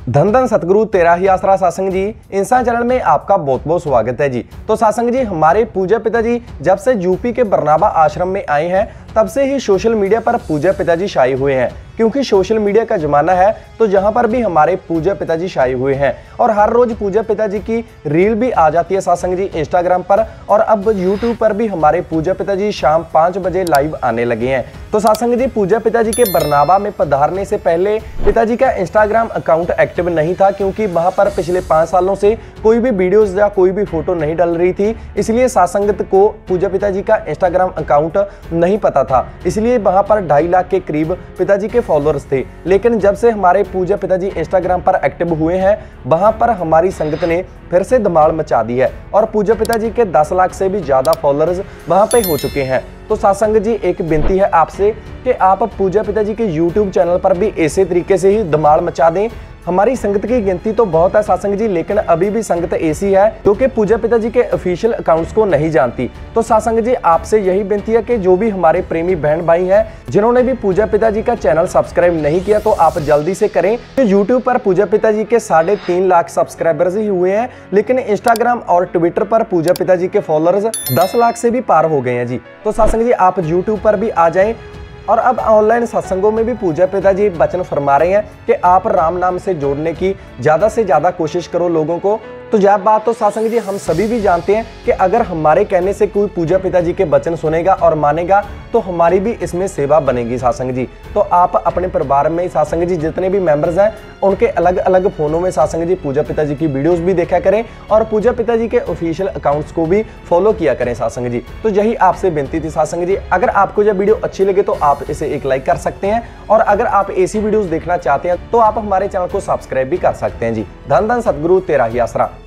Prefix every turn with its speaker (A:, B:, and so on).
A: धन धन सतगुरु तेरा ही आसरा सत्संग जी इंस्टा चैनल में आपका बहुत बहुत स्वागत है जी। तो सत्संग जी, हमारे पूज्य पिताजी जब से यूपी के बरनाबा आश्रम में आए हैं तब से ही सोशल मीडिया पर पूज्य पिताजी छाए हुए हैं, क्योंकि सोशल मीडिया का जमाना है तो जहां पर भी हमारे पूज्य पिताजी छाए हुए हैं और हर रोज पूज्य पिताजी की रील भी आ जाती है सत्संग जी इंस्टाग्राम पर, और अब यूट्यूब पर भी हमारे पूज्य पिताजी शाम 5 बजे लाइव आने लगे हैं। तो सत्संग जी, पूज्य पिताजी के बरनाबा में पधारने से पहले पिताजी का इंस्टाग्राम अकाउंट एक्टिव नहीं था, क्योंकि वहां पर पिछले 5 सालों से कोई भी वीडियोस या कोई भी फोटो नहीं डल रही थी, इसलिए सत्संगत को पूज्य पिताजी का इंस्टाग्राम अकाउंट नहीं पता था। इसलिए वहां पर 2.5 लाख के करीब पिताजी के फॉलोअर्स थे। लेकिन जब से हमारे पूज्य पिताजी इंस्टाग्राम पर एक्टिव हुए हैं, वहां पर हमारी संगत ने फिर से धमाल मचा दी है और पूज्य पिताजी के 10 लाख से भी ज्यादा फॉलोअर्स वहां पे हो चुके हैं। तो सत्संग जी, एक विनती है आपसे कि आप पूज्य पिताजी के YouTube चैनल पर भी ऐसे तरीके से ही धमाल मचा दें। हमारी संगत की गिनती तो बहुत है सत्संग जी, लेकिन अभी भी संगत ऐसी है जो कि पूज्य पिताजी के ऑफिशियल अकाउंट्स को नहीं जानती। तो सत्संग जी, आपसे यही विनती है कि जो भी हमारे प्रेमी बहन भाई हैं जिन्होंने भी पूज्य पिताजी का चैनल सब्सक्राइब नहीं किया तो आप जल्दी से करें। तो यूट्यूब पर पूज्य पिताजी के 3.5 लाख सब्सक्राइबर्स ही हुए हैं, लेकिन इंस्टाग्राम और ट्विटर पर पूज्य पिताजी के फॉलोअर्स 10 लाख से भी पार हो गए हैं जी। तो सत्संग जी, आप यूट्यूब पर भी आ जाएं। और अब ऑनलाइन सत्संगों में भी पूज्य पिताजी वचन फरमा रहे हैं कि आप राम नाम से जोड़ने की ज्यादा से ज्यादा कोशिश करो लोगों को। तो यह बात तो सत्संग जी हम सभी भी जानते हैं कि अगर हमारे कहने से कोई पूज्य पिताजी के वचन सुनेगा और मानेगा तो हमारी भी इसमें सेवा बनेगी सत्संग जी। तो आप अपने परिवार में सत्संग जी जितने भी मेंबर्स हैं उनके अलग अलग फोनों में सत्संग जी पूज्य पिताजी की वीडियोस भी देखा करें और पूज्य पिताजी के ऑफिशियल अकाउंट्स को भी फॉलो किया करें सत्संग जी। तो यही आपसे विनती थी सत्संग जी। अगर आपको यह वीडियो अच्छी लगे तो आप इसे एक लाइक कर सकते हैं, और अगर आप ऐसी वीडियोस देखना चाहते हैं तो आप हमारे चैनल को सब्सक्राइब भी कर सकते हैं जी। धन धन सतगुरु तेरा ही आसरा।